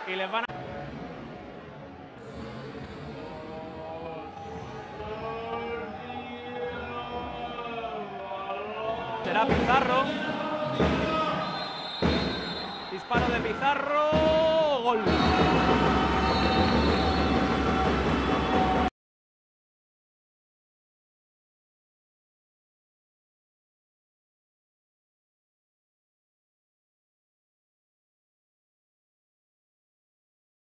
y les van a... Será Pizarro. Disparo de Pizarro. Gol.